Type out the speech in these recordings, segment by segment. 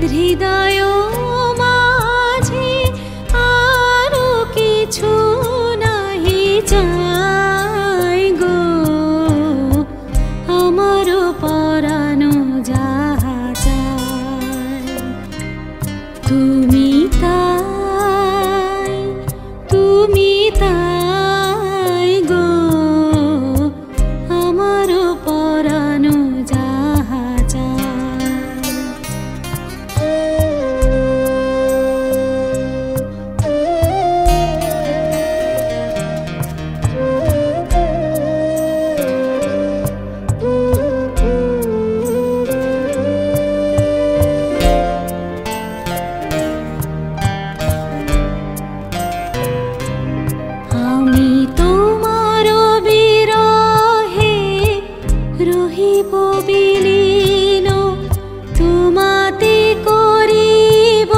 হৃদয় মাঝে আরো কিছু নাহি চাই গো, আমার পরানো যাহা চাই তুমি তাই, তুমি তাই গো, আমার পরানো যাহা চাই। আমি তোমার বিরহে রহিব বিলীন, তোমাতে করিব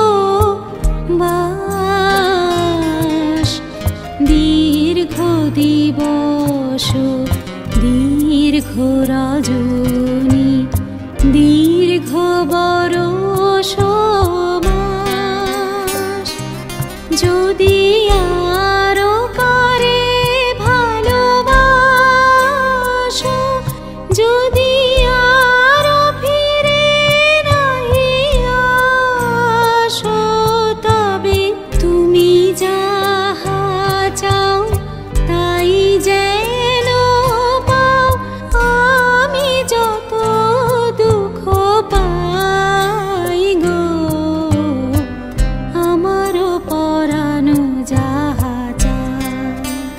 বাস। দীর্ঘ দিবস দীর্ঘ রজনী দীর্ঘ বরষ মাস, যদি আরো করে ভালোবাসো, যদি আরো ফিরে নাহি আসো, তবে তুমি যাহা চাও তাই যেন পাও। আমি যত দুঃখ পাই গো, আমার পরানো যাহা চায়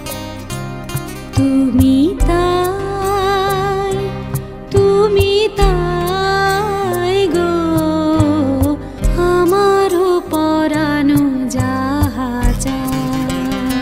তুমি তাই, তুমি তাই গো, আমার পরানো যাহা চায়।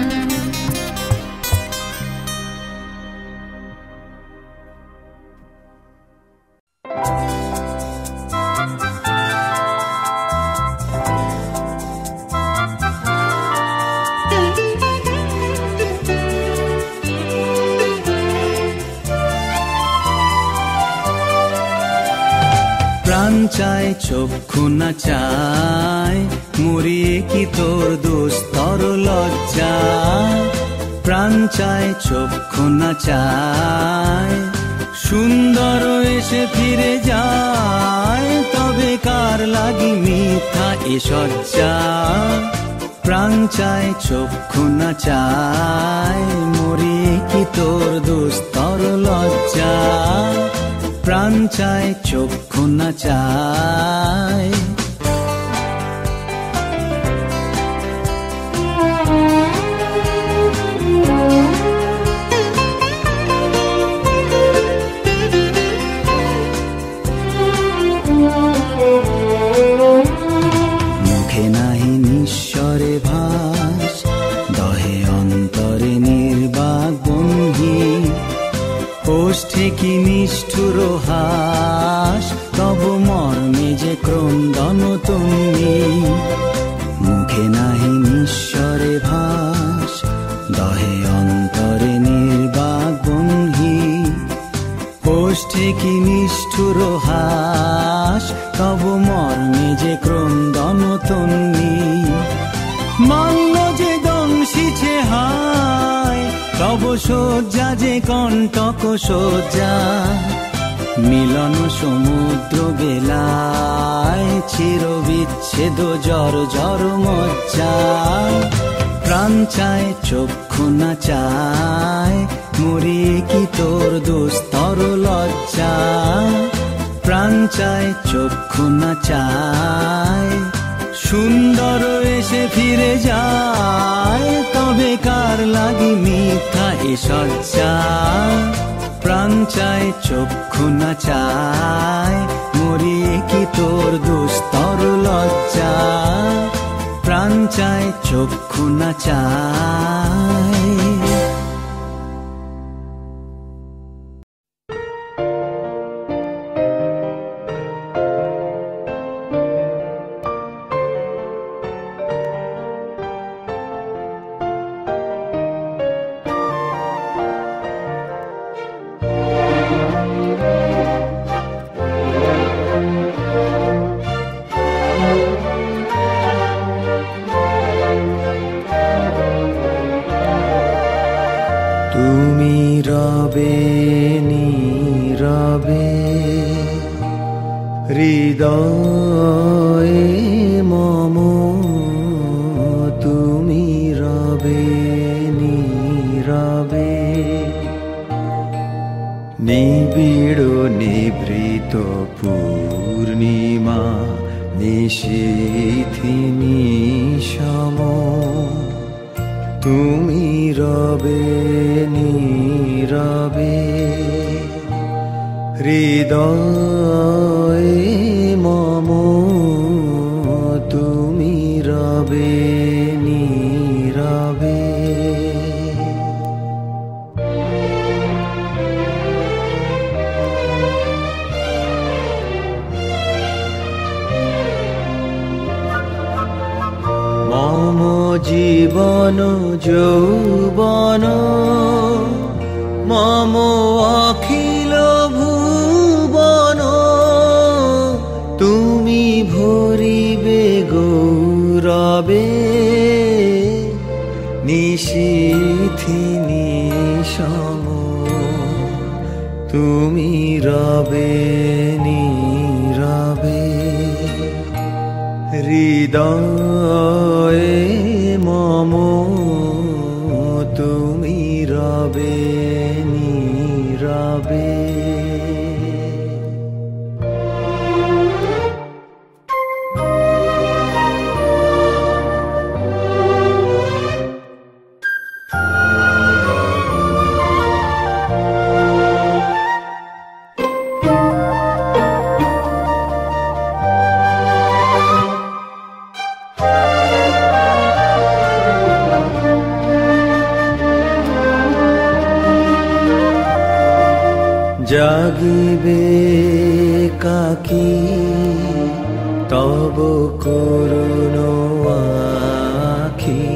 প্রাণ চায় চক্ষু না চায়, মরিয়ে কি তোর দুস্তর লজ্জা। প্রাণ চায় চক্ষু না চায়, সুন্দর এসে ফিরে যায়, তবে কার লাগি মিথ্যা এ সজ্জা। প্রাণ চায় চক্ষু না চায়, মরিয়ে কি তোর দুস্তর লজ্জা। প্রাণ চায় চক্ষু না চায়। মুখে নাহি নিঃস্বরে ভাস, দহে অন্তরে নির্বাক বন্ধি। ওষ্ঠে কি নিষ্ঠুর হাস, তব মর্মে যে ক্রন্দন তুমি। মুখে নাহি নিঃস্বরে ভাস, দহে অন্তরে নির্বাক বন্ধি। ওষ্ঠে কি নিষ্ঠুর হাস, তব মর্মে যে ক্রন্দন তুমি। মান্য যে দংশিছে হায়, তব শয্যা যে কণ্টক শয্যা। মিলন সমুদ্র বেলায়, চির বিচ্ছেদ জর জর মজ্জা। প্রাণ চায় চক্ষু না চায়, মরিয়ে কি তোর দুস্তর লজ্জা। প্রাণ চায় চক্ষু না চায়, সুন্দর এসে ফিরে যায়, তবে কার লাগি মিথ্যা এ সজ্জা। প্রাণ চায় চক্ষু না চায়, মরিয়ে কি তোর দুস্তর লজ্জা। প্রাণ চায় চক্ষু না চায়। হৃদয়ে মম তুমি রবে নীরবে, নিবিড় নিভৃত পূর্ণিমা নিশীথি নিশম তুমি রবে নীরবে, হৃদয়ে মম তুমি রবে নীরবে। মম জীবন যৌবন মম অখিল ভুবন তুমি ভরিবে গৌরবে, নিশীথি নিশম তুমি রবে নীরবে, হৃদয়ে মম তুমি রবে নীরবে। জাগিবে কাকি তব করুণ আখি,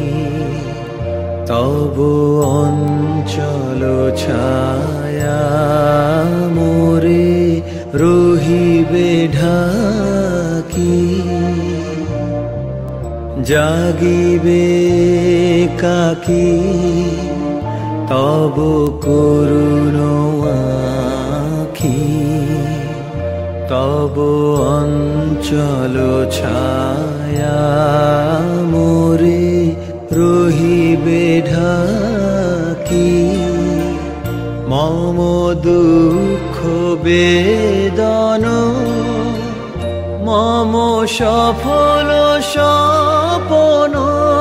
তব অঞ্চল ছায়া মোরে রহিবে ঢাকি, জাগিবে কাকি তব করুণ আখি, তব অঞ্চল ছায়া মোরে রহিবে ঢাকি, মম দুঃখ বেদন মম সফল স্বপন,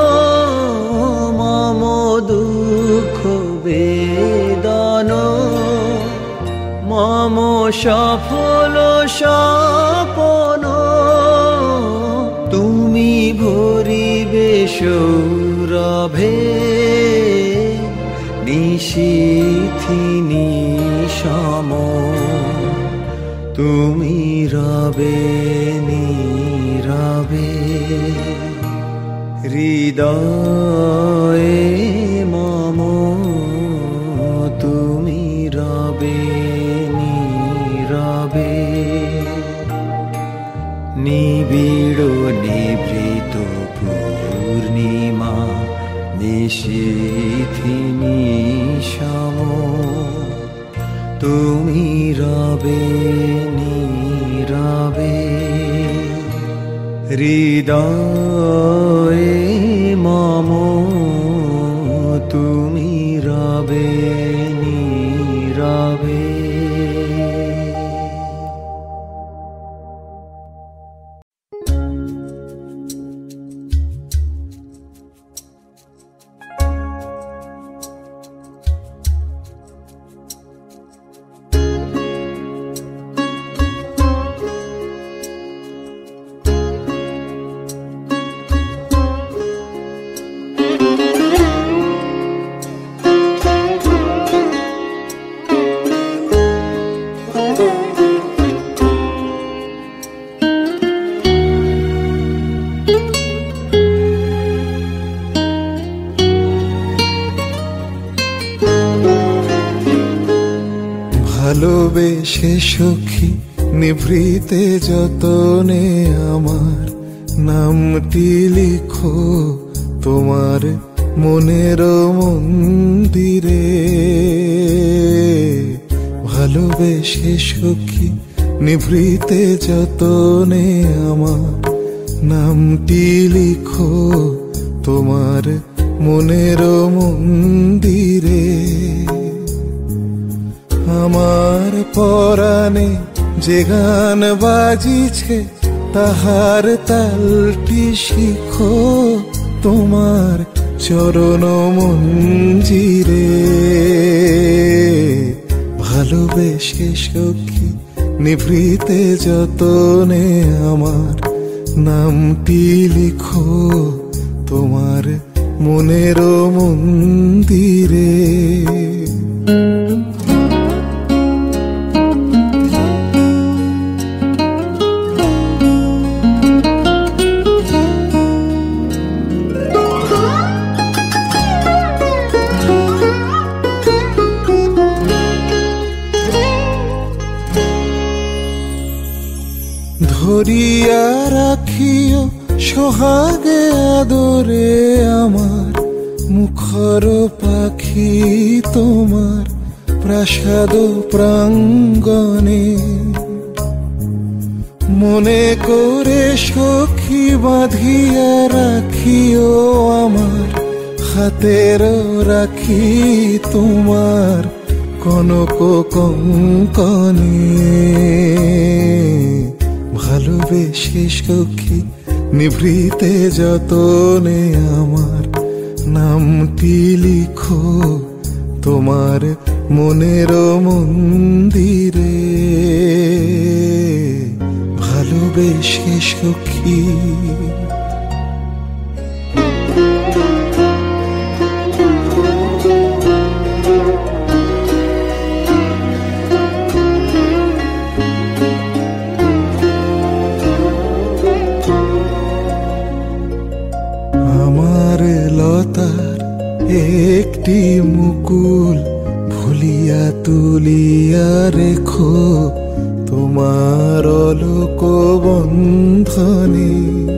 মম দুঃখ বেদন মম সফল স্বপন তুমি ভরিবে সৌরভে, নিশীথি নিশম তুমি রবে নীরবে, হৃদয়ে মম তুমি রবে নীরবে, নিবিড় নিভৃত পূর্ণিমা নিশীথি নিশম তুমি রবে নীরবে, হৃদয়ে মম তুমি রবে নীরবে। ভালোবেসে সখী নিভৃতে যতনে আমার নামটি লিখো তোমার মনের মন্দিরে। ভালোবেসে সখী নিভৃতে যতনে আমার নামটি লিখো তোমার মনের মন্দিরে। আমার পরাণে যে গান বাজিছে তাহার তালটি শিখো তোমার চরণ মঞ্জিরে। ভালোবেসে সখী নিভৃতে যতনে আমার নামটি লিখো তোমার মনের মন্দিরে। ধরিয়া রাখিও সোহাগে আদরে আমার মুখর পাখি তোমার প্রাসাদ প্রাঙ্গণে। মনে করে সখী বাঁধিয়া রাখিও আমার হাতের রাখি তোমার কনক কঙ্কনে। ভালোবেসে সখী নিভৃতে যতনে আমার নামটি লিখো তোমার মনের মন্দিরে। ভালোবেসে সখী লতার একটি মুকুল ভুলিয়া তুলিয়া রেখো তোমার অলোক বন্ধনে।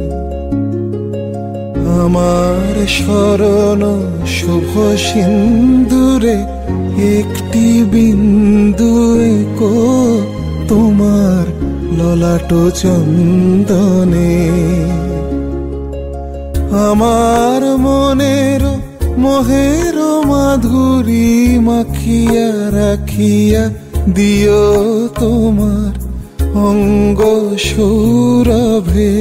আমার শরণ শুভ সিন্দুরে একটি বিন্দু এঁকো তোমার ললাট চন্দনে। আমার মনের মোহের মাধুরী মাখিয়া রাখিয়া দিও তোমার অঙ্গ সৌরভে।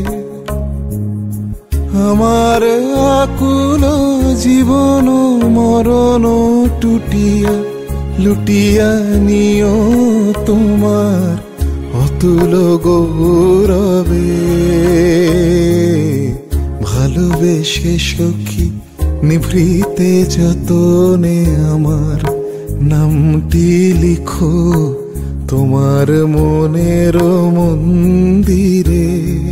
আমার আকুল জীবন মরণ টুটিয়া লুটিয়া নিও তোমার অতুল গৌরবে। ভালোবেসে সখী নিভৃতে যতনে আমার নামটি লিখো তোমার মনের মন্দিরে।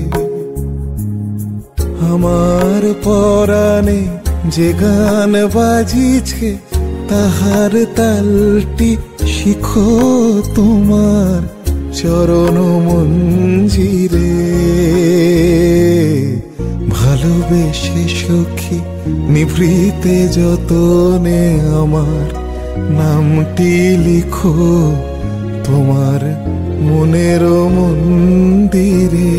আমার পরাণে যে গান বাজিছে তাহার তালটি শিখো তোমার চরণ মঞ্জিরে। ভালোবেসে সখী নিভৃতে যতনে আমার নামটি লিখো তোমার মনের মন্দিরে।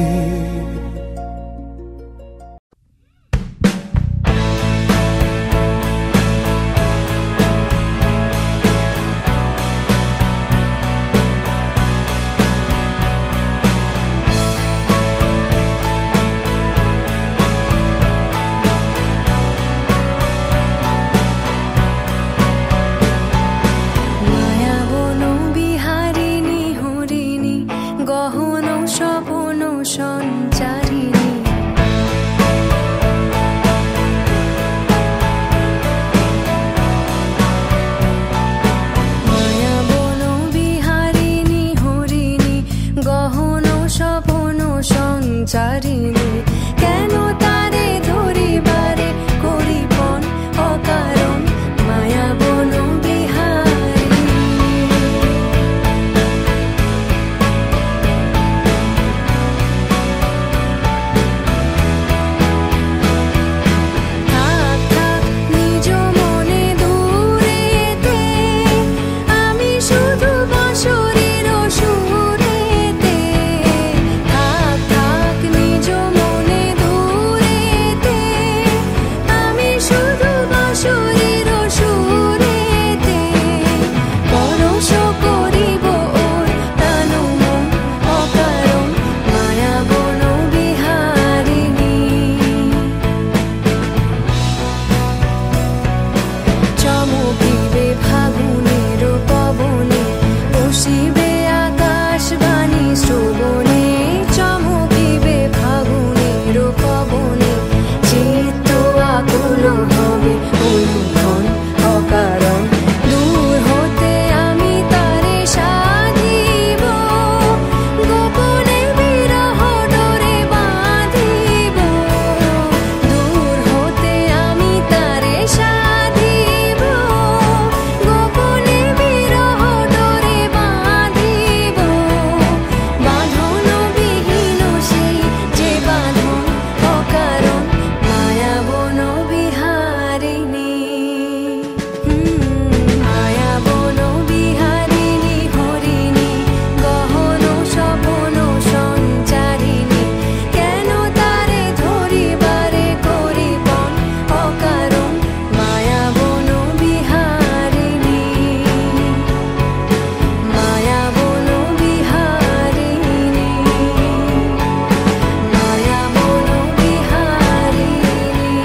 কেন তারে ধরিবারে করিপন অকারণ মায়া বন বিহারী। থাক থাক নিজ মনে দূরেতে আমি শুধু বাঁশরীর সুরে পবনে চিত্ত আকুল হবে অনুক্ষণ অকারণ। দূর হতে আমি তারে সাধিব, গোপনে বিরহ ডোরে বাঁধিব। দূর হতে আমি তারে সাধিব, গোপনে বিরহ ডোরে বাঁধিব। বাঁধন বিহীন সেই যে বাঁধন অকারণ, মায়া বন বিহারিণী। মায়া বন বিহারিণী হরিণী, গহন স্বপন সঞ্চারিণী। কেন তারে ধরিবারে করিপন অকারণ, মায়া বন বিহারিণী। মায়া বন বিহারিণী, মায়া বন বিহারিণী,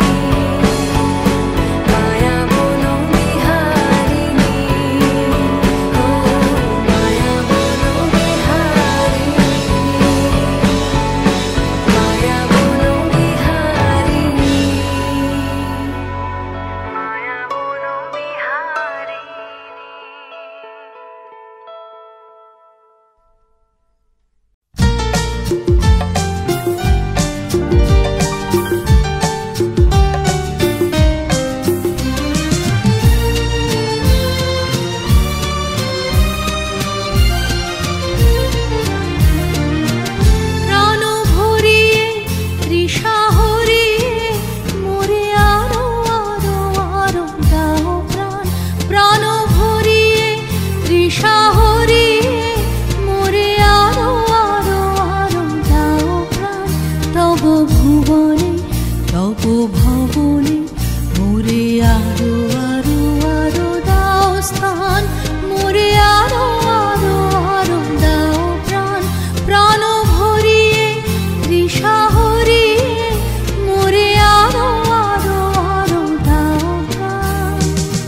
মায়া বন বিহারিণী, ও মায়া বন বিহারিণী, মায়া বন বিহারিণী, মায়া বন প্রাণ ভরিয়ে তৃষা হরিয়ে মোরে আরো আরো আরো দাও প্রাণ। প্রাণ ভরিয়ে তৃষা হরিয়ে মোরে আরো আরো আরো দাও প্রাণ। তব ভুবনে তব ভবনে মোরে আরো আরো আরো দাও স্থান। মোরে আরো আরো আরো দাও প্রাণ। প্রাণ ভরিয়ে তৃষা হরিয়ে মোরে আরো আরো আরো দাও প্রাণ।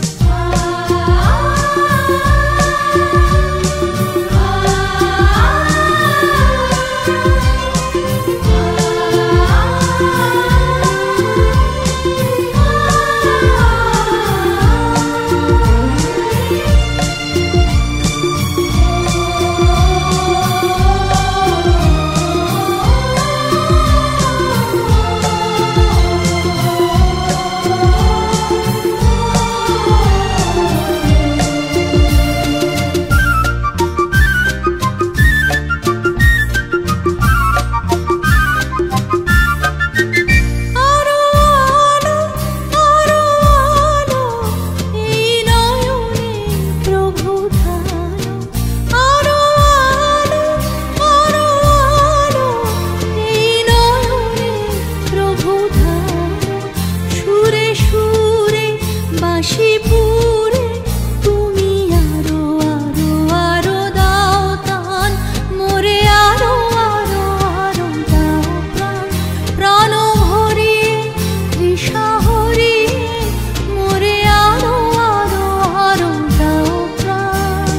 আরো আলো আরো আলো এই নয়নে প্রভু ধারো। আরো আলো আরো আলো এই নয়নে প্রভু ধারো। সুরে সুরে বাঁশি পুরে তুমি আরো আরো আরো দাও তান। মোরে আরো আরো আরো দাও প্রাণ। প্রাণ ভরিয়ে তৃষা হরিয়ে মোরে আরো আরো আরো দাও প্রাণ।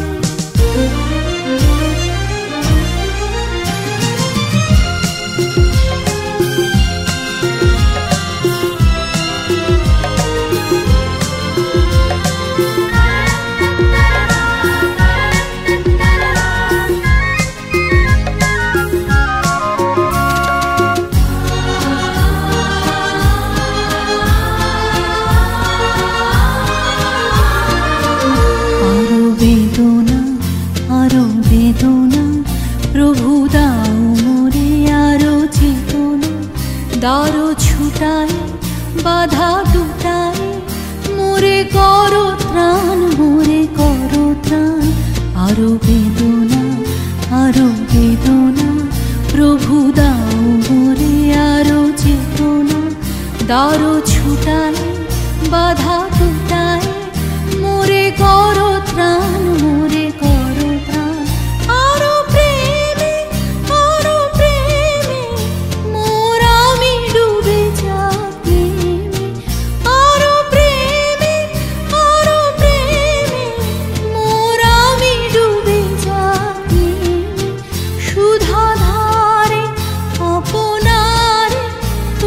আরো বেদনা আরো বেদনা প্রভু দাও মোরে আরো চেতনা। দারো ছুটায় বাধা টুটায় মোরে করো ত্রাণ, মোরে করো ত্রাণ। আরো বেদনা আরো বেদনা প্রভু দাও মোরে আরো চেতনা। দারো ছুটায় বাধা টুটায় মোরে করো ত্রাণ, মোরে করো ত্রাণ। আরো প্রেমে মোর আমি ডুবে যাই। আরো প্রেমে মোর আমি ডুবে যাই। সুধা ধারে আপনারে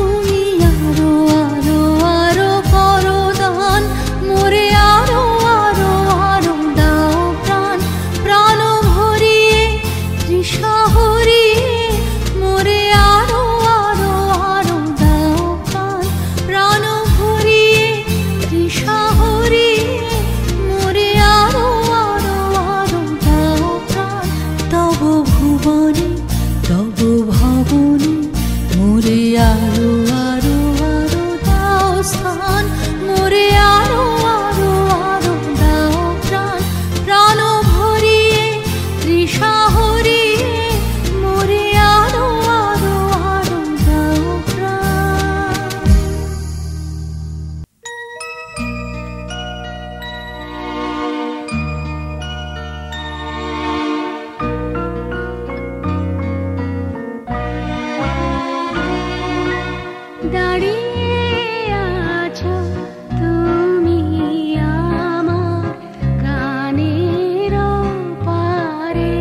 আরো আরো আরো দাও স্থান, মোরে আরো আরো আরো দাও প্রাণ, প্রাণ ভরিয়ে তৃষা হরিয়ে মোরে আরো আরো আরো দাও প্রাণ। দাঁড়িয়ে আছো তুমি আমার গানের পারে,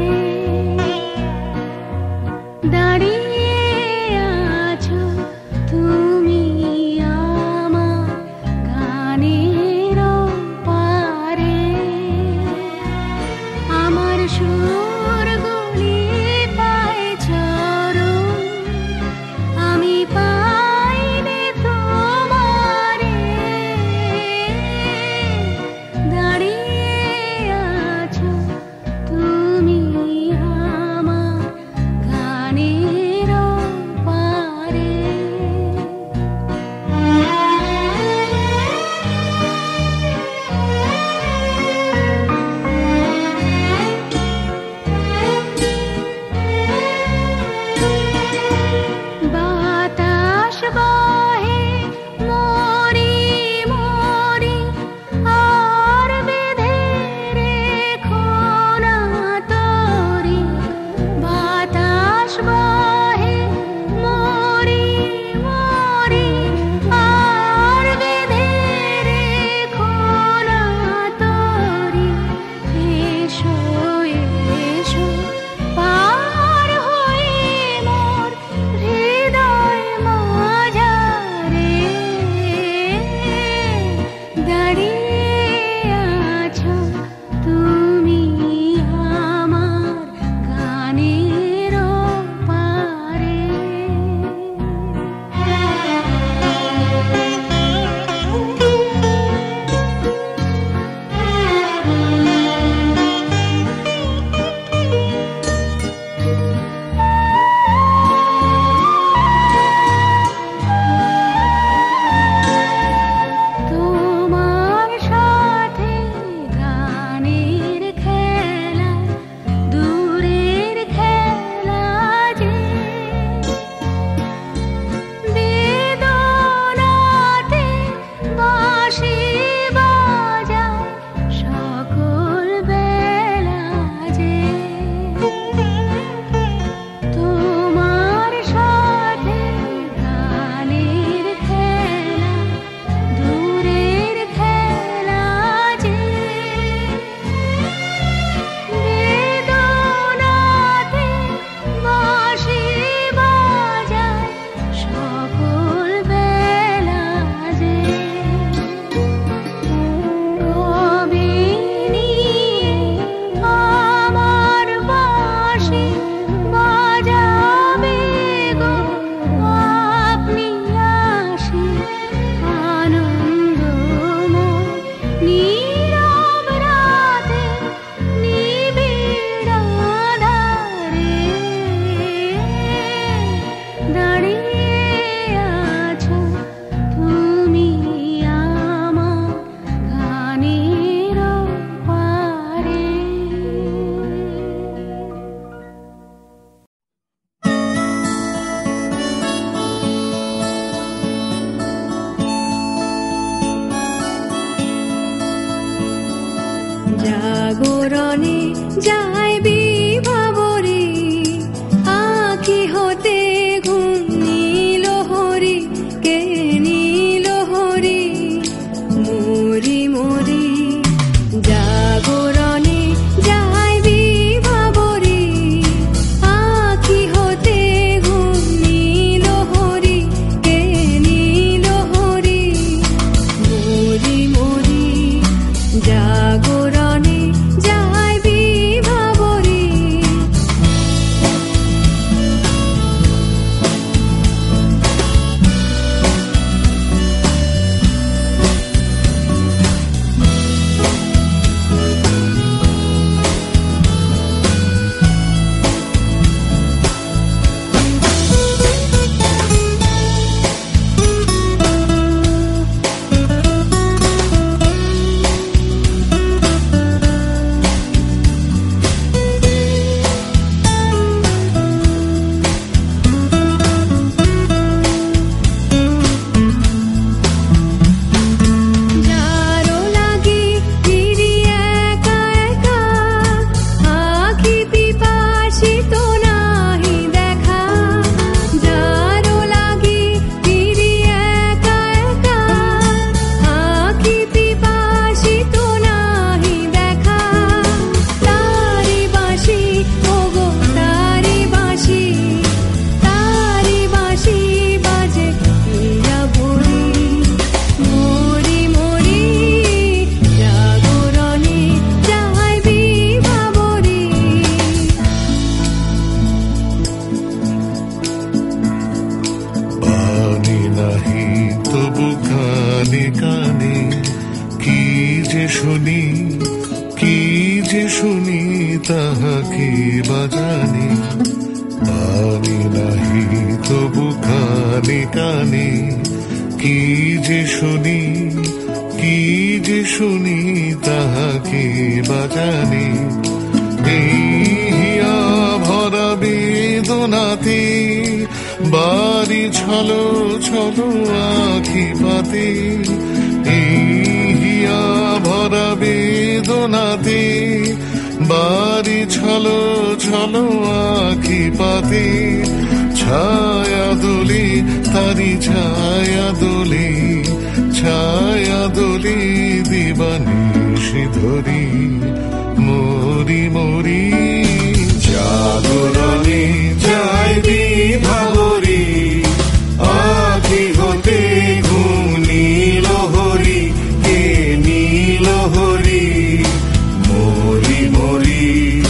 দাঁড়িয়ে আছো তুমি আমার গানের পারে, আমার সুরগুলি পায় চরণ, আমি পাইনি তোমারে, দাঁড়িয়ে আছো তুমি আমার গানের পারে। বাতাস বহে মরি মরি আর বেঁধে রেখো না তরি, বাতাস বহে মরি মরি আর বেঁধে রেখো না তরি, এসো এসো পার হয়ে মোর হৃদয় মাঝারে, দাঁড়িয়ে আছো তুমি আমার গানের পারে। তোমার সাথে গানের খেলা দূরের খেলা যে, বেদনাতে বাঁশি বাজায় সকল বেলা যে, তোমার সাথে গানের খেলা দূরের খেলা যে, বেদনাতে বাঁশি বাজায় সকল বেলা যে, কবে নিয়ে আমার বাঁশি বাজাবে গো আপনি আসি, আনন্দময় নীরব রাতে নিবিড় আঁধারে, দাঁড়িয়ে আছো তুমি আমার গানের পারে। জাগরণে যায় বিভাবরে, আঁখি হতে ঘুম নীল হরি, কে নীল হরি মরি মরি, জাগরণে যায় বিভাবরে, আঁখি হতে ঘুম নীল হরি, কে নীল হরি মরি মরি, জাগরণে যায় বিভাবরে। কানে কানে কি যে শুনি, কি যে শুনি তাহাকে বাজানে। পানি নাহি তবু কানে কানে কি যে শুনি, কি যে শুনি তাহাকে বাজানে। এই হিয়া ভরা বেদনাতে বাড়ি ছলো ছলো আখি পাতে। এই হিয়া ভরা বেদনাতে বাড়ি ছলো ছলো আখি পাতে। ছায়া দোলে তারি ছায়া দোলে, ছায়া দোলে দিবানিশি ধরি মরি মরি। জাগরণে যায় বিভাবরী আখি হতে ঘুম নীল হরি, কে নীল হরি মরি মরি।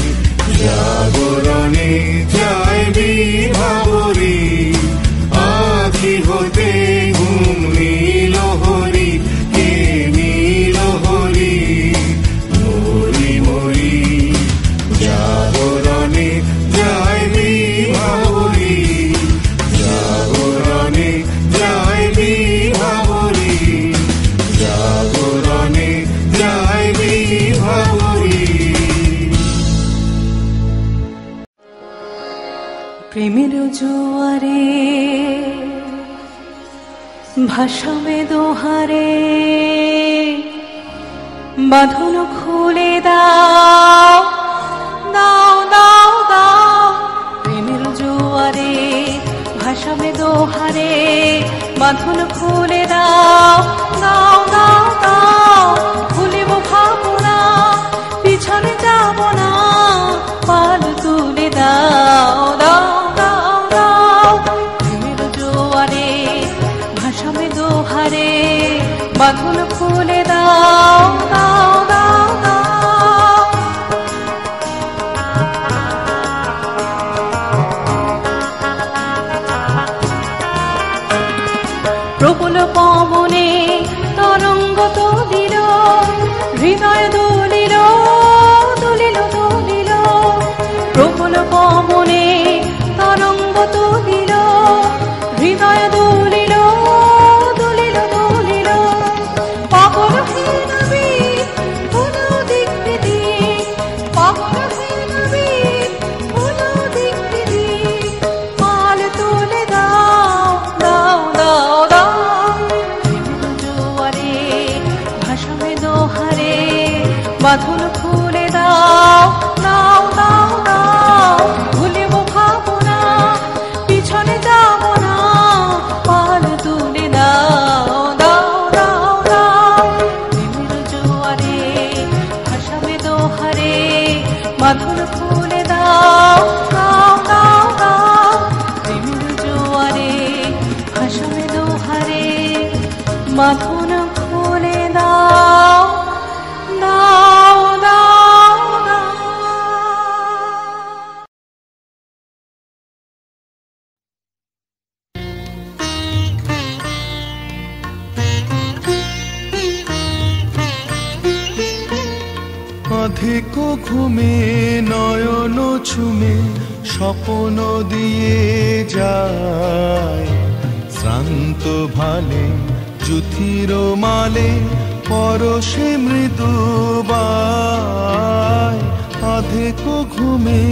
জাগরণে যায় বিভাবরী আখি হতে ঘুম নীল হরি, কে নীল হরি মরি মরি। জাগরণে যায় বিভাবরী, জাগরণে যায় বিভাবরী, জাগরণে যায় বিভাবরী। প্রেমের জোয়ারে ভাসাবে দোহারে, বাঁধন খুলে দাও দাও দাও দাও। প্রেমের জোয়ারে ভাসাবে দোহারে, বাঁধন খুলে দাও দাও দাও দাও। ভুলিব ভাবনা পিছনে যাব না, পাল তুলে দাও দাও দাও দাও। প্রেমের জোয়ারে ভাসাবে দোহারে, বাঁধন খুলে দাও দাও দাও দাও। প্রবল পবনে তরঙ্গ তুলিল, হৃদয় দুলিল দুলিল দুলিল। প্রবল পবনে তরঙ্গ তুলিল, হৃদয় দুলিল দুলিল দুলিল। পাগল হয়ে নবী কোনো দিক বিদিক, পাগল হয়ে নবী কোনো দিক বিদিক। পাল তুলে দাও দাও দাও দাও। প্রেমের জোয়ারে ভাসাবে দোহারে, বাঁধন খুলে দাও দাও দাও দাও। ভুলিব ভাবনা পিছনে যাব না, পাল তুলে দাও দাও দাও দাও। প্রেমের জোয়ারে ভাসাবে দোহারে, বাঁধন খুলে দাও দাও দাও দাও। প্রেমের জোয়ারে ভাসাবে দোহারে, বাঁধন খুলে দাও দাও দাও দাও। অধিক ঘুমে নয়ন ছুমে স্বপ্ন দিয়ে যায়, শ্রান্ত ভালে যুথির মালে পরশে মৃদুবায়। অধিক ঘুমে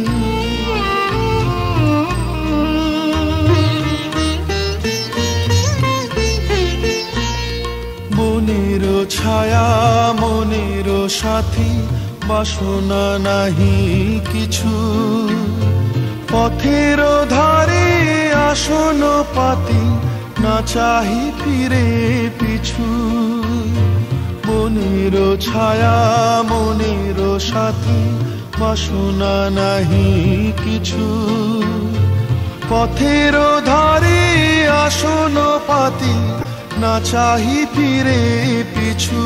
বনের ছায়া মনের সাথী, বাসনা নাহি কিছু। পথের ধারে আসন পাতি, না চাহি ফিরে পিছু। বনের ছায়া মনের সাথী, বাসনা নাহি কিছু। পথের ধারে আসন পাতি, না চাহি ফিরে পিছু।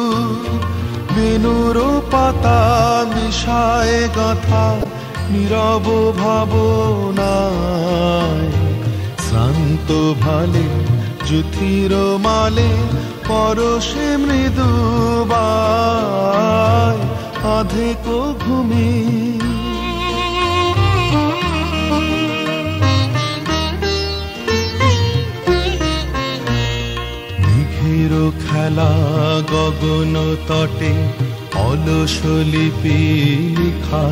বেনুর পাতা মিশায় গাথা নীরব ভাবনায়, শ্রান্ত ভালে জ্যোতির মালে পরশে মৃদুবায় আধেক ঘুমে। মেঘের খেলা গগন তটে অলস লিপি লিখা,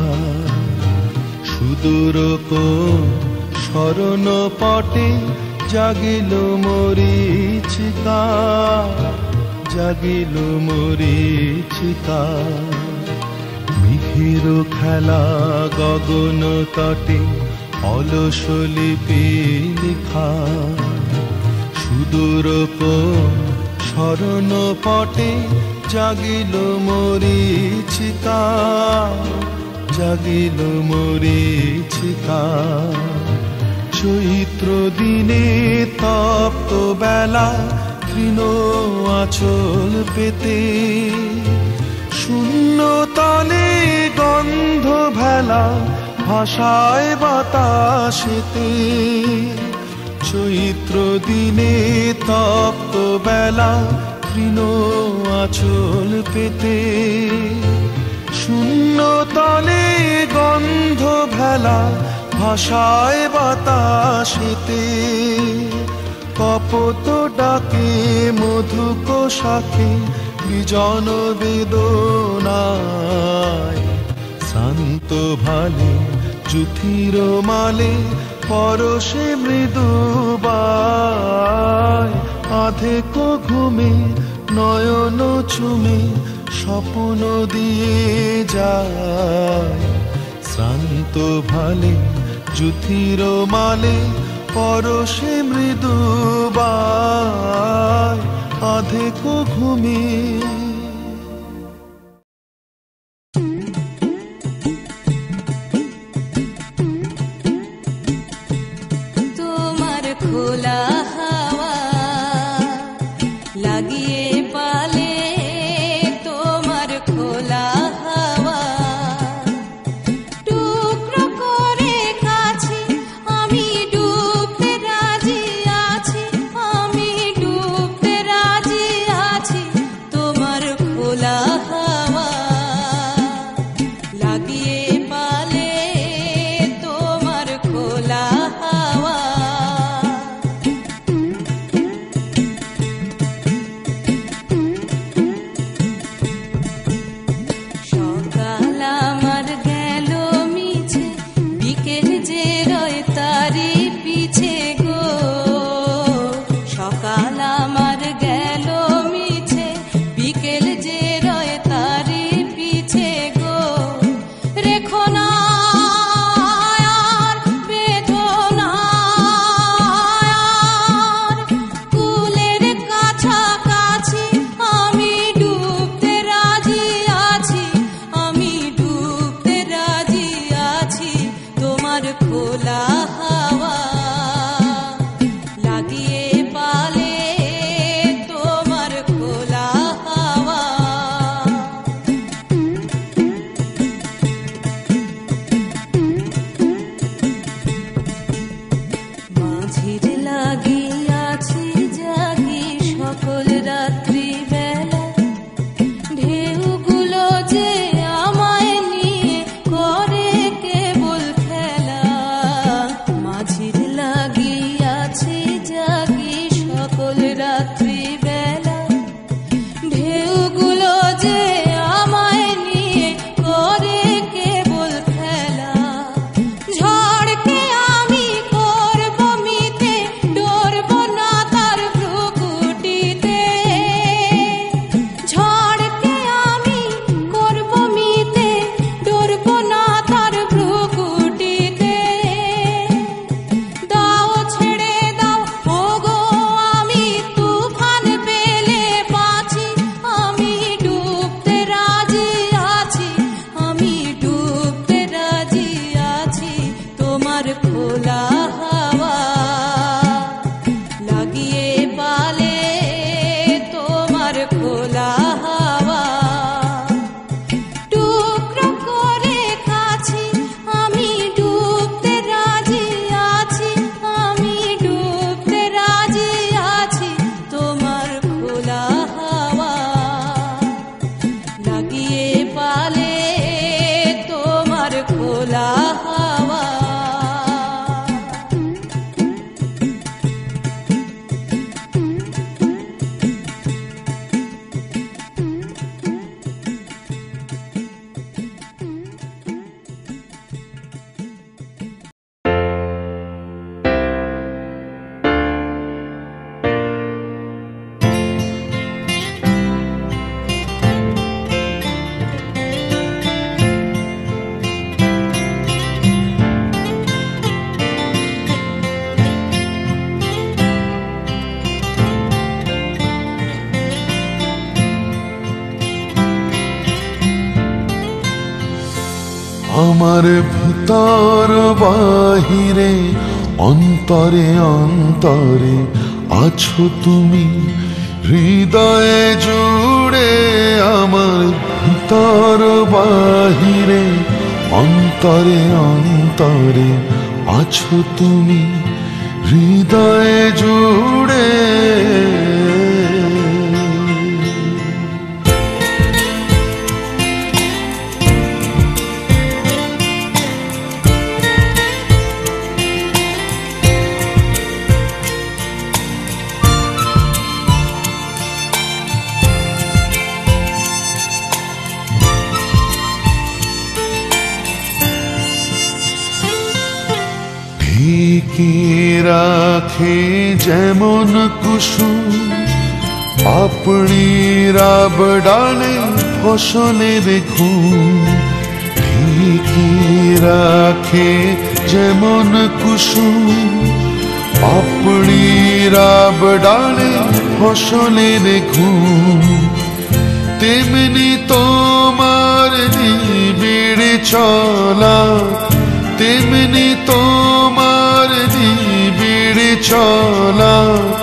সুদূর কোন স্মরণ পটে জাগিল মরীচিকা, জাগিল মরীচিকা। মেঘের খেলা গগন তটে অলস লিপি লিখা, সুদূর কোন স্মরণ পটে জাগিল মরীচিকা, জাগিল মরীচিকা। চৈত্র দিনে তপ্ত বেলা তৃণ আঁচল পেতে, শূন্য তলে গন্ধ ভেলা ভাষায় বাতাসেতে। চৈত্র দিনে তপ্ত বেলা তৃণ আঁচল পেতে, শূন্য তলে গন্ধ ভেলা ভাষায় বাতাসেতে। কপোত ডাকে মধুক শাখে বিজন বেদনায়, শান্ত ভালে জ্যোতির মালে পরশে মৃদুবায় আধেক ঘুমে নয়ন চুমে স্বপ্ন দিয়ে যায়। শ্রান্ত ভালে জ্যোতির মালে পরশে মৃদুবায় আধেক ঘুমে। তোমার খোলা হাওয়া লাগিয়ে পালে, তোমার খোলা হাওয়া টুকরো করে কাছে আমি ডুবতে রাজি আছি, আমি ডুবতে রাজি আছি। তোমার খোলা হাওয়া লাগিয়ে পালে, তোমার খোলা হাওয়া। সকাল আমার গেল মিছে, বিকেল যে রয় তারি পিছে গো। সকাল আমার গেল মিছে, বিকেল যে রয় তারি পিছে গো। রেখো না আর বেঁধো না আর কুলের কাছাকাছি, আমি ডুবতে রাজি আছি, আমি ডুবতে রাজি আছি। তোমার খোলা হাওয়া লাগিয়ে পালে, তোমার খোলা হাওয়া। মাঝির লাগিয়াছি জাগি সকল রাত্রি বেলা, ঢেউগুলো যে আমায় নিয়ে করে কেবল খেলা। মাঝির লাগিয়াছি জাগি সকল রাত্রি বেলা, ঢেউগুলো যে আমায় নিয়ে করে কেবল খেলা। ঝড়কে আমি করব মিতে, ডরব না তার ভ্রুকুটিতে। ঝড়কে আমি করব মিতে, ডরব না তার ভ্রুকুটিতে। দাও ছেড়ে দাও ওগো আমি তুফান আমার ভিতর বাহিরে অন্তরে অন্তরে আছো তুমি হৃদয়ে জুড়ে আমার ভিতর বাহিরে অন্তরে অন্তরে আছো তুমি হৃদয়ে জুড়ে ঢেকে রাখে যেমন কুসুম পাপড়ির ডালে ফসলের ঘুম ঢেকে রাখে যেমন কুসুম পাপড়ির ডালে ফসলের ঘুম তেমনি তোমার নিবিড় চলা তেমনি তোমার নিবিড় চলা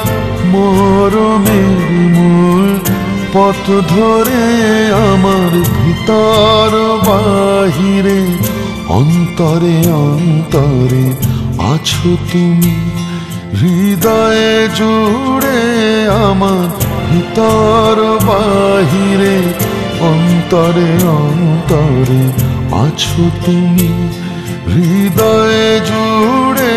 মরমের মূল পথ ধরে আমার ভিতর বাহিরে অন্তরে অন্তরে আছো তুমি হৃদয়ে জুড়ে আমার ভিতর বাহিরে অন্তরে অন্তরে আছো তুমি হৃদয়ে জুড়ে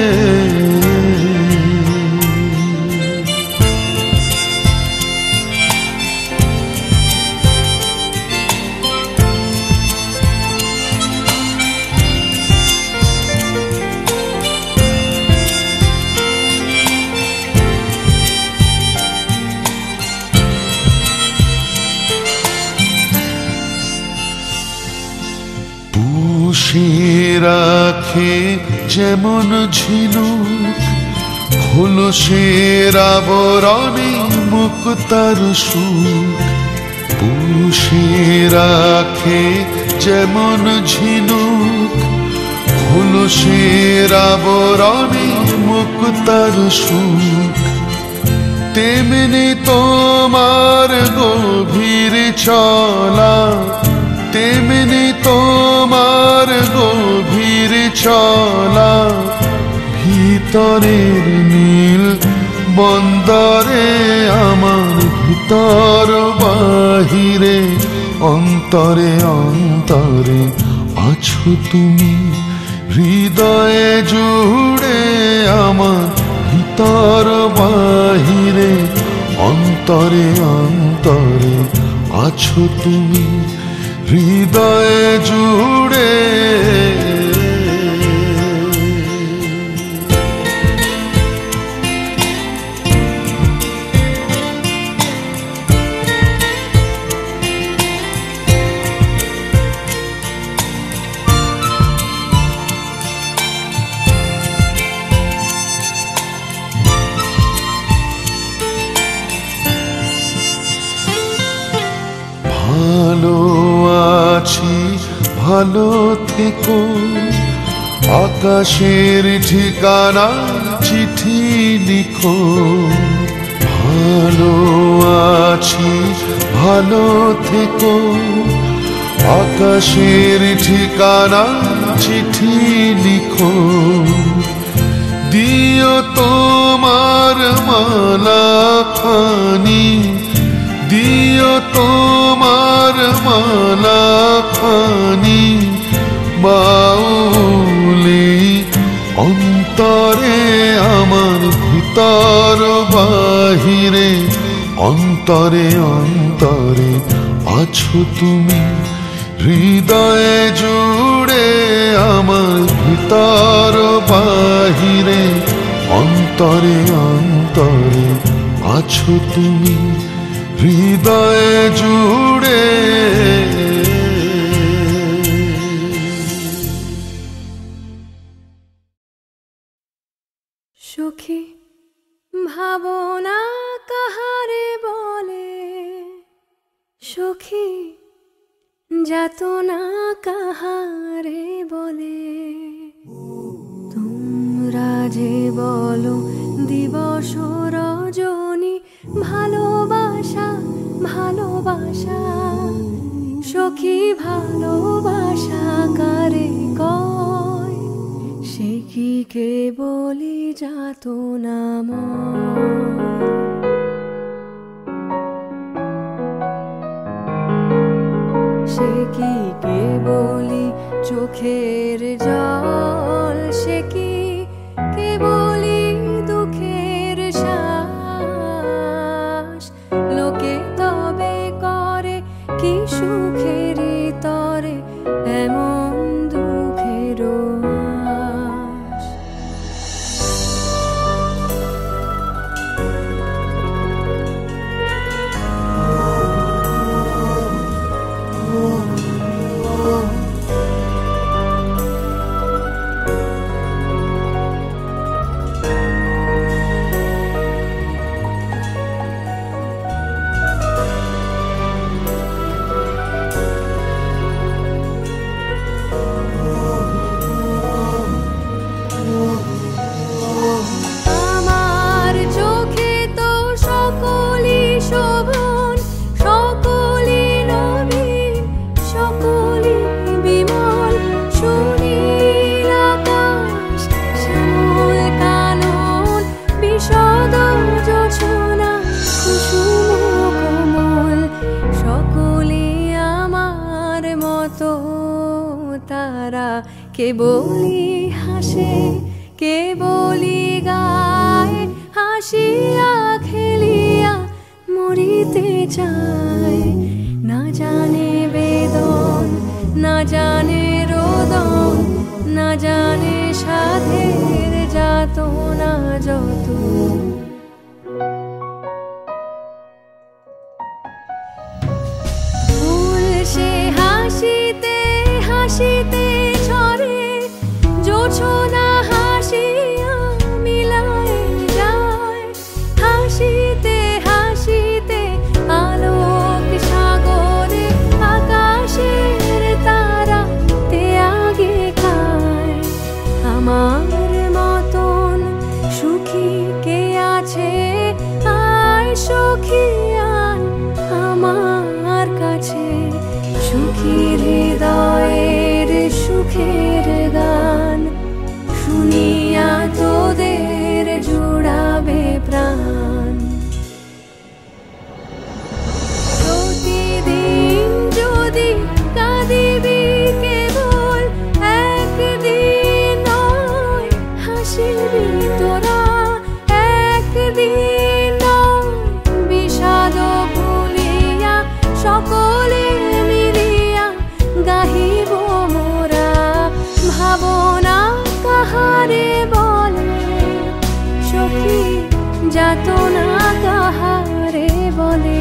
রাখে যেমন ঝিনুক খোলসের আবরণে মুক্তার সুখ পুষে রাখে যেমন ঝিনুক খোলসের আবরণে মুক্তার সুখ তেমনি তোমার গভীর চলা তেমনি তোমার গভীর চলা ভিতরের নীল বন্দরে আমার ভিতর বাহিরে অন্তরে অন্তরে আছো তুমি হৃদয়ে জুড়ে আমার ভিতর বাহিরে অন্তরে অন্তরে আছো তুমি হৃদয়ে জুড়ে ভালো আছি ভালো থেকো আকাশের ঠিকানা চিঠি লিখো ভালো আছি ভালো থেকো আকাশের ঠিকানা চিঠি লিখো দিও তোমার মালা খানি দিও তোমার মালা খানি বাউলি অন্তরে আমার ভিতর বাহিরে অন্তরে অন্তরে আছো তুমি হৃদয়ে জুড়ে আমার ভিতর বাহিরে অন্তরে অন্তরে আছো তুমি হৃদয়ে জুড়ে সুখী ভাবনা কাহারে বলে সুখী যাতনা কাহারে বলে তোমরা যে বলো দিবস রজনী ভালোবাসা ভালোবাসা সখী ভালোবাসা কারে কয় সে কি কেবলি যাতনাময় সে কি কেবলি চোখের জল সে কি কেবলি দুঃখের শ্বাস লোকে তবে করে কি সুখের তরে এমন দুঃখের আশ কেবলি হাসে কেবলি গায় হাসিয়া খেলিয়া মরিতে চায় না জানে বেদন না জানে রোদন না জানে সাধের যাতনা যত ফুল সে হাসিতে হাসিতে জোছনা হাসিয়া মিলায় যায় হাসিতে হাসিতে আলোক সাগরে আকাশের তারা তে আগে খায় আমার মতন সুখী কে আছে আয় সখী আয় আমার কাছে সুখী হৃদয়ের সুখের গান শুনিয়া তোদের জুড়াবে প্রাণ প্রতিদিন যদি কাঁদিবি কেবল একদিন নয় হাসিবি তোরা একদিন নয় বিষাদ ভুলিয়া সকলে মিলিয়া গাহিব মোরা ভাবনা কাহারে বলে সখী যাতনা কাহারে বলে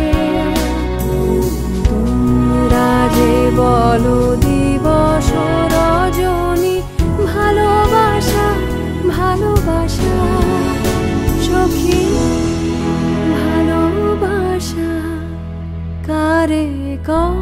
তোমরা যে বলো দিবস রজনী ভালোবাসা ভালোবাসা সখী ভালোবাসা কারে কয়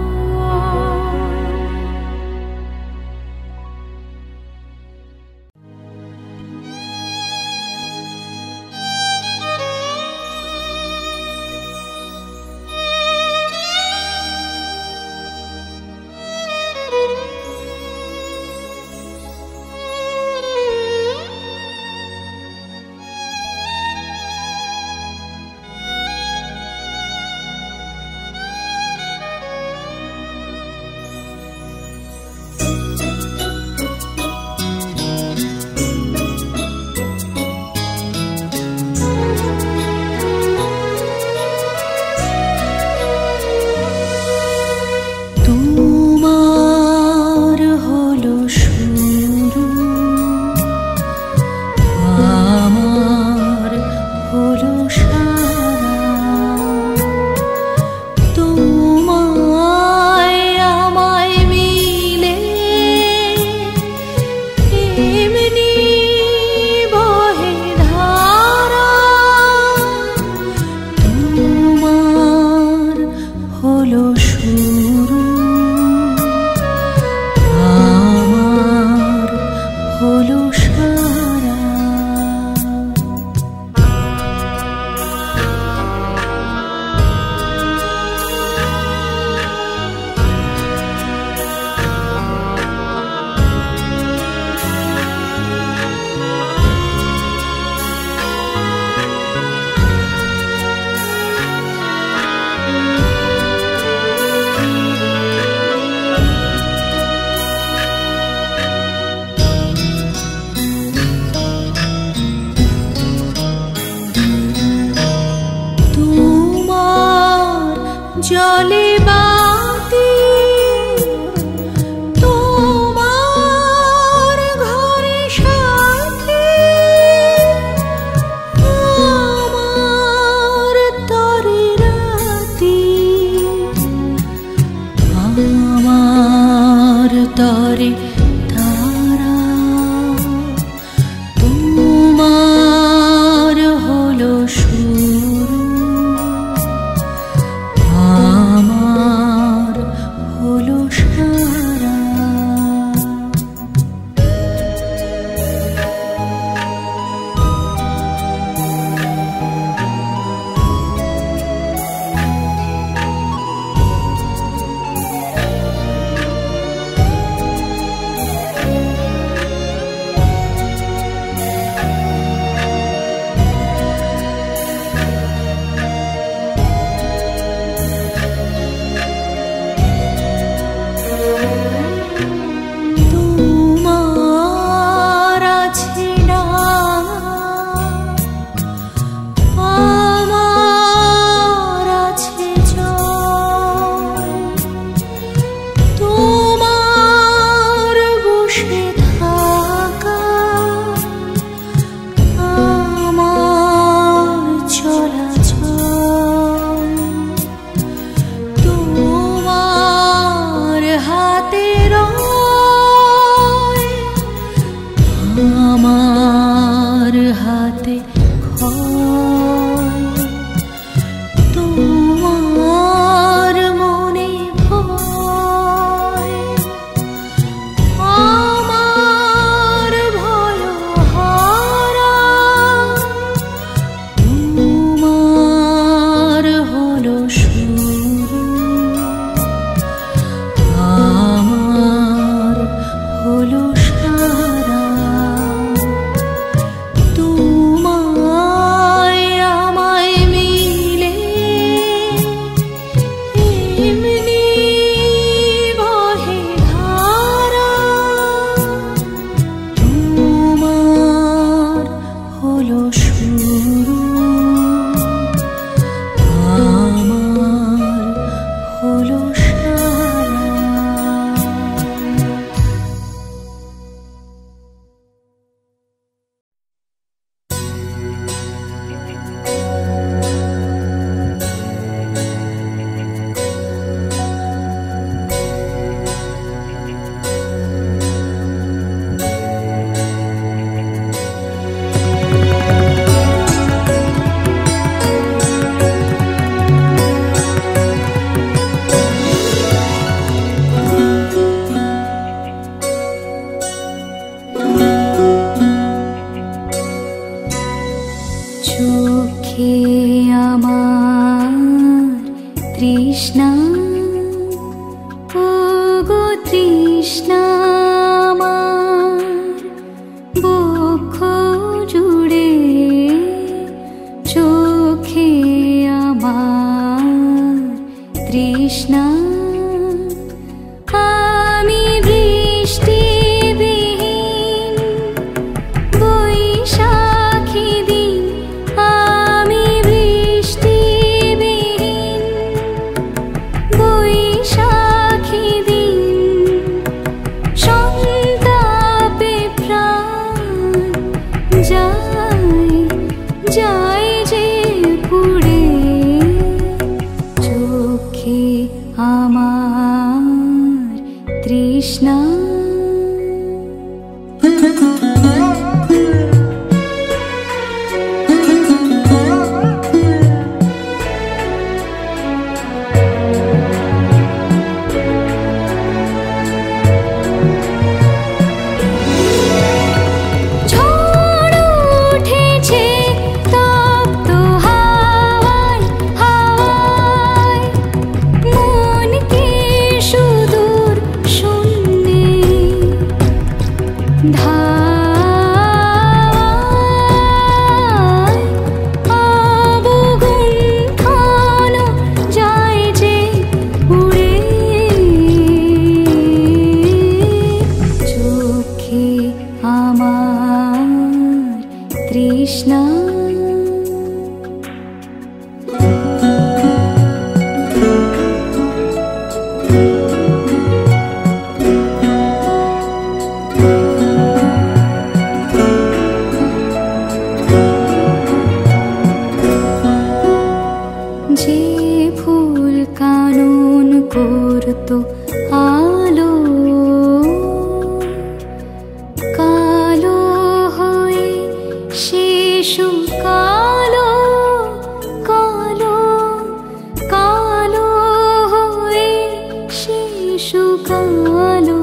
জলে বাতি তোমার ঘরে সাথী আমার তরে রাতি আমার তরে তারা তোমার হলো শুরু আমার হলো সারা তোমার আছে না আমার আছে জল তোমার বসে থাকা আমার চলাচল তোমার হাতে আমার হাতে খয় তোমার মনে ভয় আমার ভয় হারা তোমার হলো শুরু আমার হলো সারা তোমায় আমায় মিলে এমনি বহে ধারা তোমার হলো শুরু আমার হলো সারা চোখে আমার তৃষ্ণা ওগো তৃষ্ণা আমার বক্ষ জুড়ে চোখে আমার তৃষ্ণা আমি বৃষ্টিবিহীন বৈশাখী দিন আমি বৃষ্টিবিহীন বৈশাখী দিন সন্তাপে প্রাণ যায় যায় যে পুড়ে চোখে যে ফুল কানন করতো আলো, কালো হয়ে শেষ কালো, কালো কালো হয়ে শেষ কালো।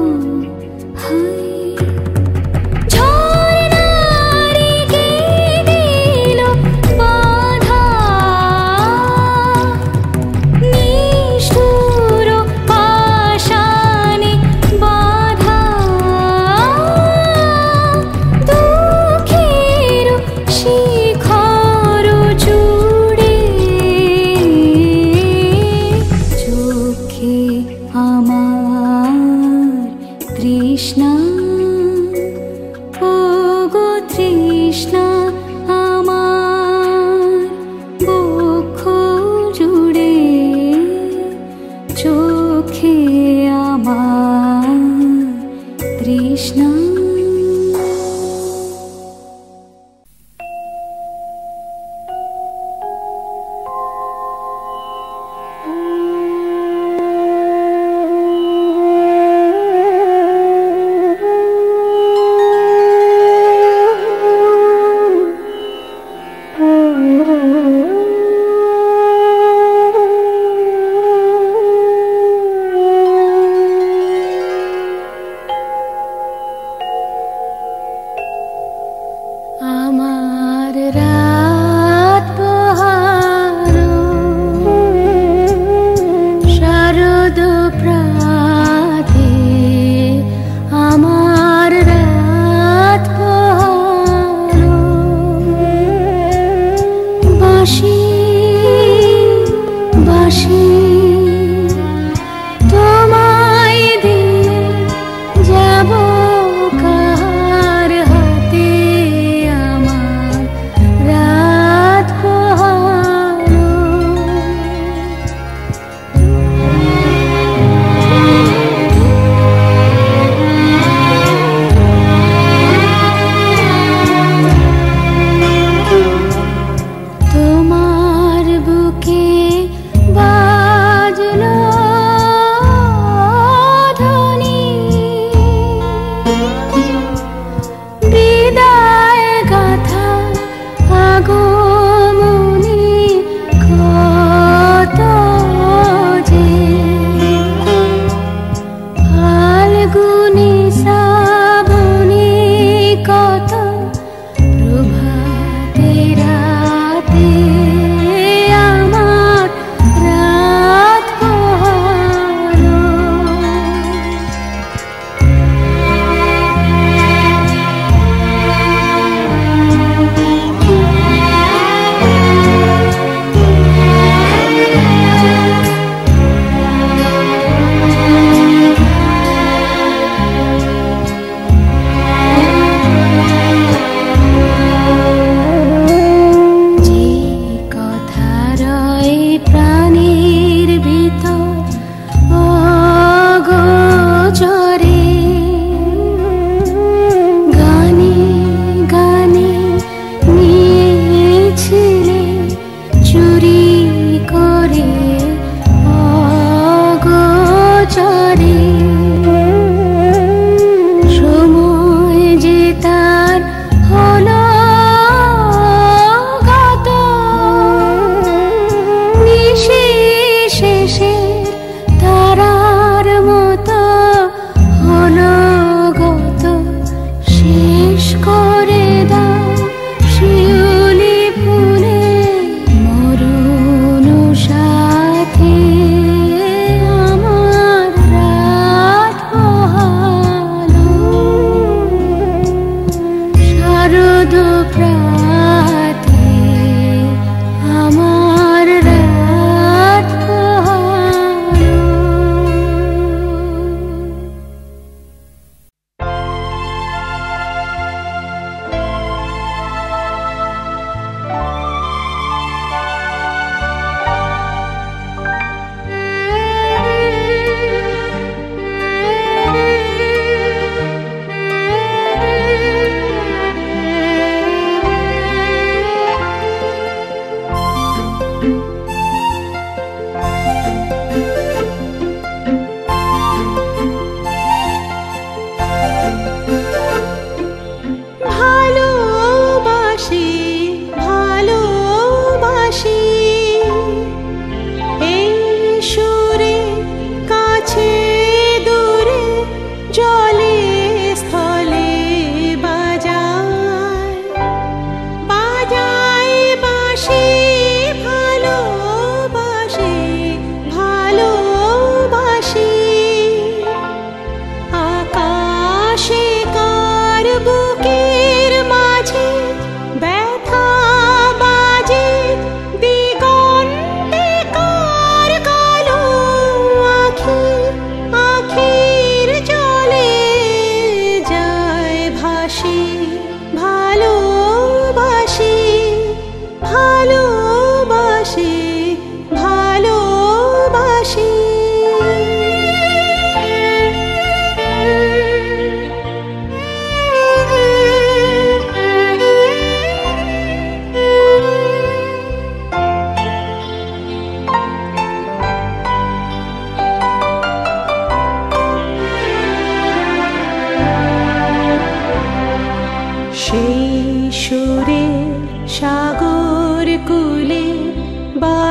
তৃষ্ণা ও গো তৃষ্ণা আমার বক্ষ জুড়ে, চোখে আমার তৃষ্ণা।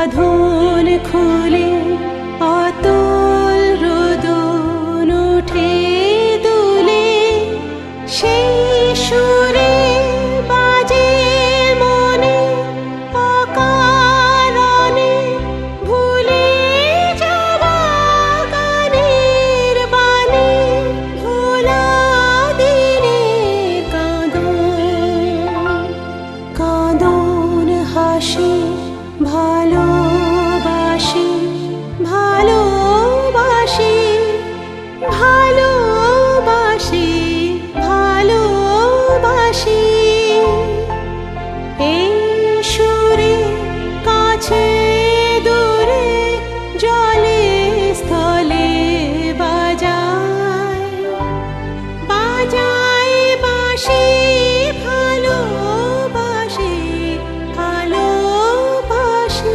বাঁধন খুলে অতল রোদন উঠে দুলে, সেই সুরে বাজে মনে অকারণে ভুলে যাওয়া গানের বাণী, ভোলা দিনের কাঁদন কাঁদন হাসি ভালোবাসি ভালোবাসি ভালোবাসি ভালোবাসি, এই সুরে কাছে দূরে জলে স্থলে বাজায় বাজায় বাঁশি, ভালোবাসি ভালোবাসি।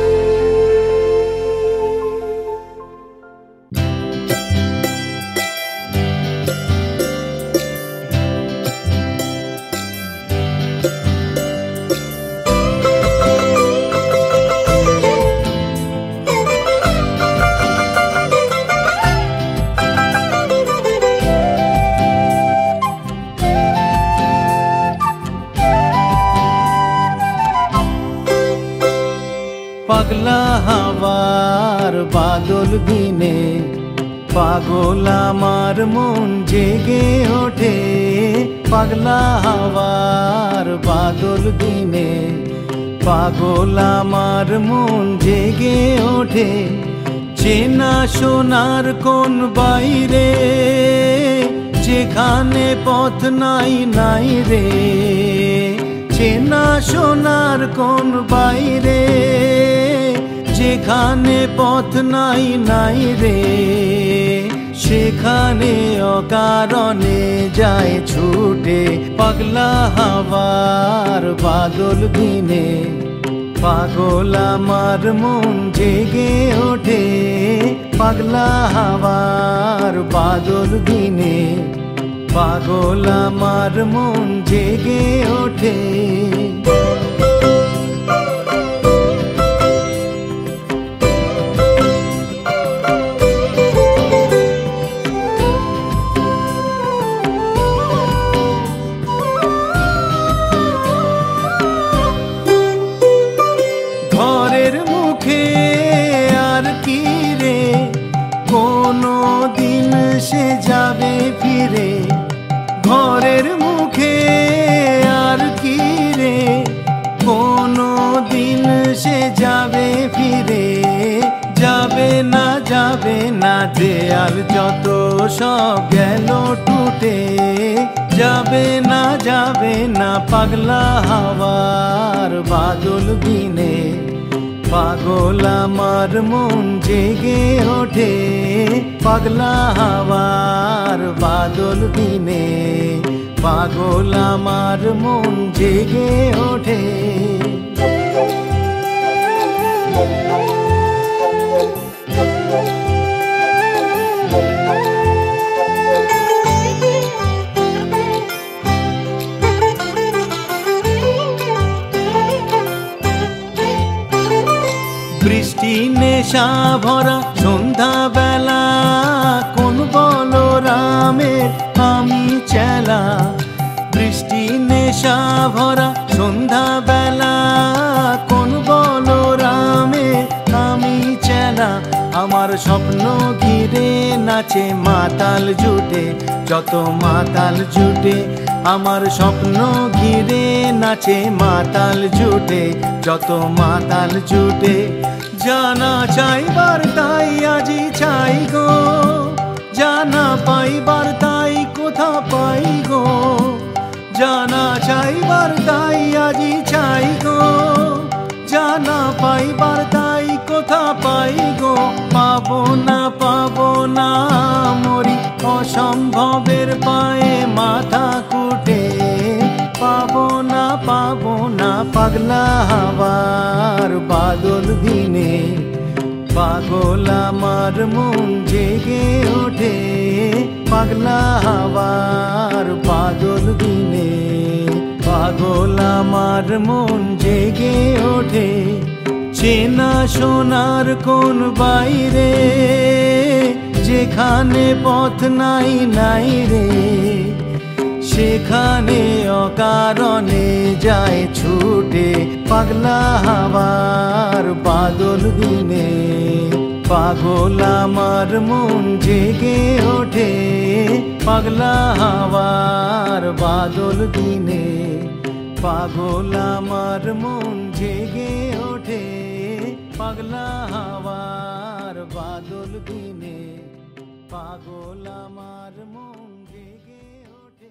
পাগলা হাওয়ার বাদল দিনে পাগল আমার মন জেগে ওঠে, পাগলা হাওয়ার বাদল দিনে পাগল আমার মন জেগে ওঠে, চেনা সোনার কোন বাইরে যেখানে পথ নাই নাই রে, চেনা সোনার কোন বাইরে যেখানে পথ নাই নাই রে, সেখানে অকারণে যায় ছুটে, পাগলা হাওয়ার বাদল দিনে পাগল আমার মন জেগে ওঠে, পাগলা হাওয়ার বাদল দিনে পাগল আমার মন জেগে ওঠে। ঘরের মুখে আর কি রে কোনো দিন সে যাবে ফিরে, ঘরের মুখে আর কি রে কোনো দিন সে যাবে ফিরে, যাবে না দেয়াল যত সব গেল টুটে, যাবে না পাগলা হাওয়ার বাদল দিনে পাগল আমার মন জেগে ওঠে, পাগলা হাওয়ার বাদল দিনে পাগল আমার মন জেগে ওঠে। বৃষ্টি নেশা ভরা সন্ধ্যা বেলা কোন বলরামের আমি চেলা, বৃষ্টি নেশা ভরা সন্ধ্যা বেলা কোন বলরামের আমি চেলা, আমার স্বপ্ন ঘিরে নাচে মাতাল জুটে, যত মাতাল জুটে আমার স্বপ্ন ঘিরে নাচে মাতাল জুটে, যত মাতাল জুটে, জানা চাইবার তাই আজি চাই গো, জানা পাইবার তাই কোথা পাই গো, জানা চাইবার তাই আজি চাই গো, জানা পাইবার তাই কোথা পাই গো, পাবো না মরি অসম্ভবের পায়ে মাথা কুটে, পাবো না পাগলা হাওয়ার বাদল দিনে পাগল আমার মন জেগে ওঠে, পাগলা হাওয়ার বাদল দিনে পাগল আমার মন জেগে ওঠে, সে না সোনার কোন বাইরে, যেখানে পথ নাই নাই রে, সেখানে অকারণে যায় ছুটে পাগলা হাওয়ার বাদল দিনে। পাগল আমার মন জেগে ওঠে পাগলা হাওয়ার বাদল দিনে। পাগল আমার মন জেগে ওঠে পাগলা হাওয়ার বাদল দিনে। পাগল আমার মন জেগে ওঠে।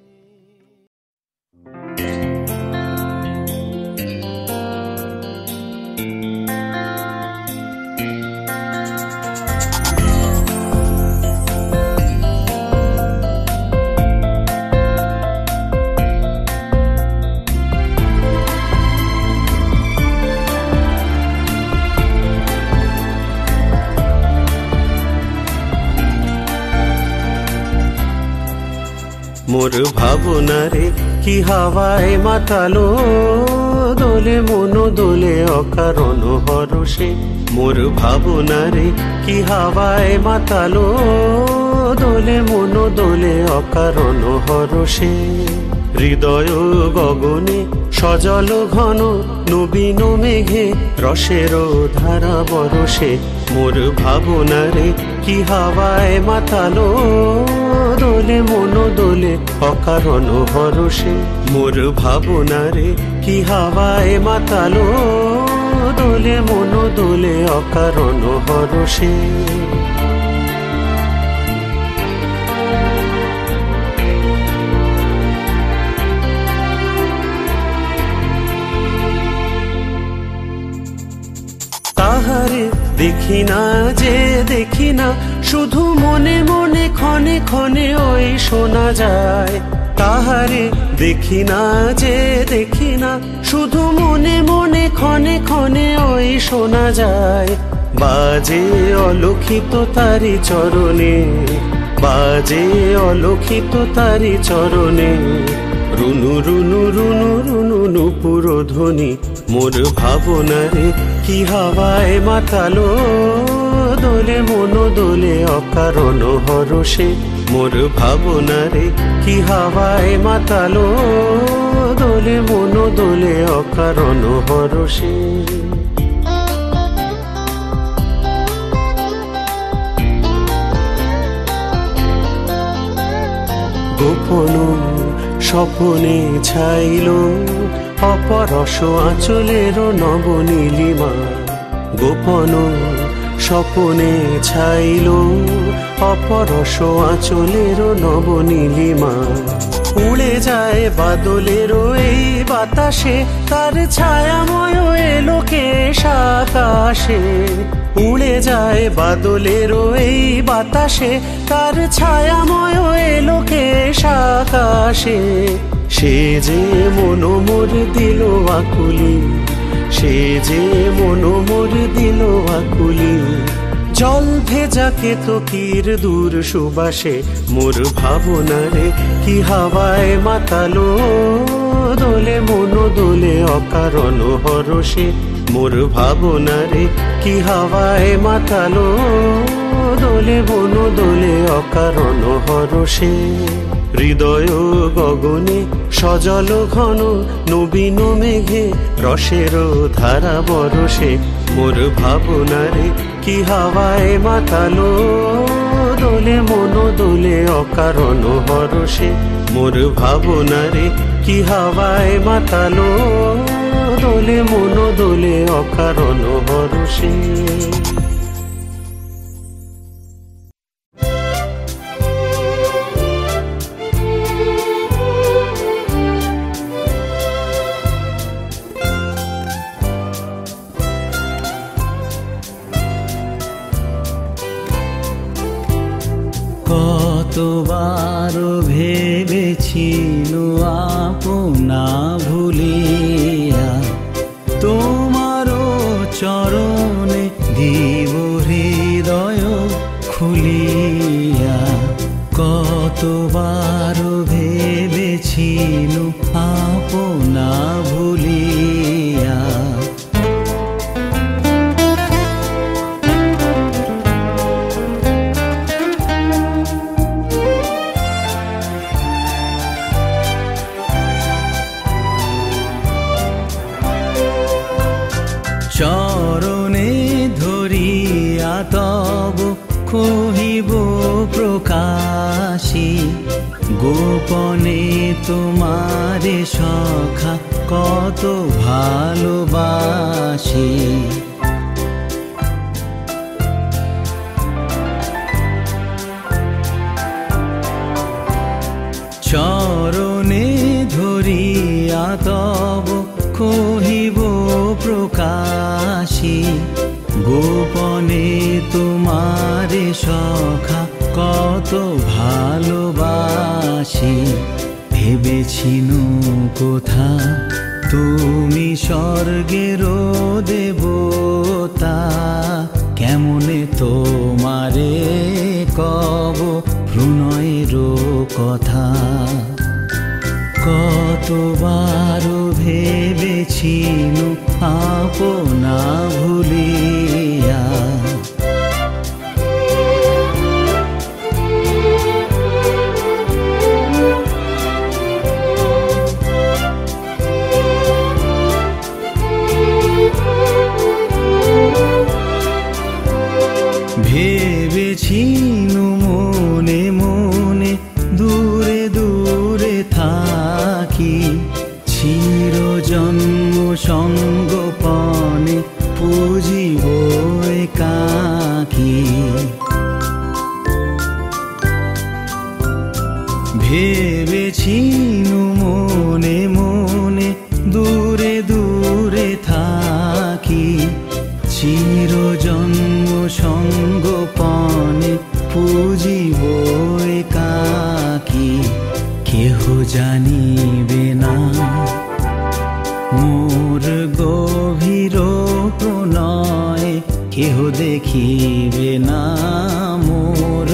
মোর ভাবনারে কি হাওয়ায় মাতালো, দোলে মন দোলে অকারণ হরষে। মোর ভাবনারে কি হাওয়ায় মাতালো, দোলে মন দোলে অকারণ হরষে। হৃদয় গগনে সজল ঘন নবীন মেঘে রসের ধারা বরষে। মোর ভাবনারে কি হাওয়ায় মাতালো, দোলে মন দোলে অকারণ হরষে। মোর ভাবনারে কি হাওয়ায় মাতালো, দোলে মন দোলে অকারণ হরষে। তাহারে দেখি না যে দেখি না, শুধু মনে মনে ক্ষণে ক্ষণে ওই শোনা যায়। তাহারে দেখি না যে দেখি না, শুধু মনে মনে ক্ষণে ক্ষণে ওই শোনা যায়। বাজে অলক্ষিত তারি চরণে, বাজে অলক্ষিত তারি চরণে। রুনু রুনু রুনু রুনু নুপুর ধ্বনি। মোর ভাবনারে কি হাওয়ায় মাতালো, দোলে মন দোলে অকারণ হরষে। মোর ভাবনারে কি হাওয়ায় মাতালো, দোলে মন দোলে অকারণ হরষে। গোপন স্বপনে ছাইল অপরস আঁচলের নবনীলিমা। গোপন স্বপনে ছাইল অপরস আঁচলের নবনীলিমা। উড়ে যায় বাদলের এই বাতাসে, তার ছায়াময় এলো কেশ আকাশে। উড়ে যায় বাদলের এই বাতাসে, তার ছায়াময় এলো কেশ আকাশে। সে যে মন মোর দিল আকুলি, সে যে মন মোর দিল আকুলি। জল ভেজা কেতকীর দূর সুবাসে। মোর ভাবনারে কি হাওয়ায় মাতালো, দোলে মন দোলে অকারণ হরষে। মোর ভাবনারে কি হাওয়ায় মাতালো, দোলে মন দোলে অকারণ হরষে। হৃদয় গগনে সজল ঘন নবীন মেঘে রসের ধারা বরষে। মোর ভাবনারে কি হাওয়ায় মাতালো, দোলে মন দোলে অকারণ হরষে। মোর ভাবনারে কি হাওয়ায় মাতালো, দোলে মন দোলে অকারণ হরষে। কতবার ভেবেছিল আপনা ভুলিয়া, তোমারও চরণে দিব হৃদয় খুলিয়া। কতবার ভেবেছিল আপনা ভুলিয়া, তব কহিব প্রকাশী, গোপনে তোমারে সখা কত ভালোবাসি। চরণে ধরিয়া তব কহিব প্রকাশী, গোপনে তোমারে সখা কত ভালোবাসি। ভেবেছিনু কোথা তুমি স্বর্গের দেবতা, কেমনে তোমারে কব প্রণয়ের কথা। কতবার ভেবেছিনু আপনা ভুলিয়া, ভেবেছিনু মনে মনে দূরে দূরে থাকি, চিরজন্ম সঙ্গোপনে পুজিব একাকী। ভেবেছিনু মনে মনে দূরে দূরে থাকি, চিরজন্ম সঙ্গোপনে পুজিব একাকী। কেহ জানিবে না মোর গভীর প্রণয়, কেহ দেখিবে না মোর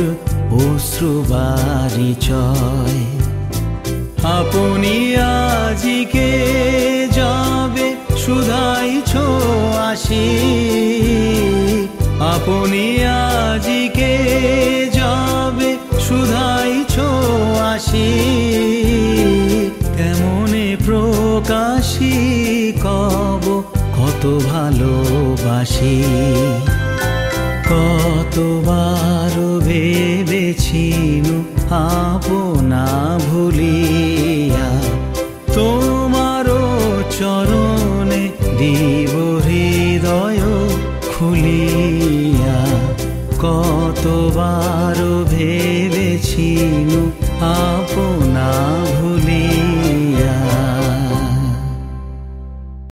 অশ্রুবারিচয়। আপনি আজিকে যাবে শুধাইছ আসি, আপনি আজিকে যাবে শুধাইছ আসি। কেমনে প্রকাশী কব কত ভালোবাসি। কতবার ভেবেছিনু আপনা ভুলিয়া, তোমারও চরণে দিব হৃদয় খুলিয়া। কতবার ভেবেছিনু আপনা